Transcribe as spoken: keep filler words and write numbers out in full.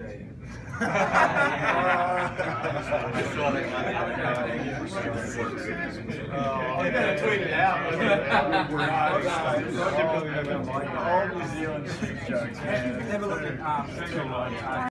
day. I saw that. Oh, you gotta tweet it out. We're not. All New Zealand street jokes, man. Never looked at um,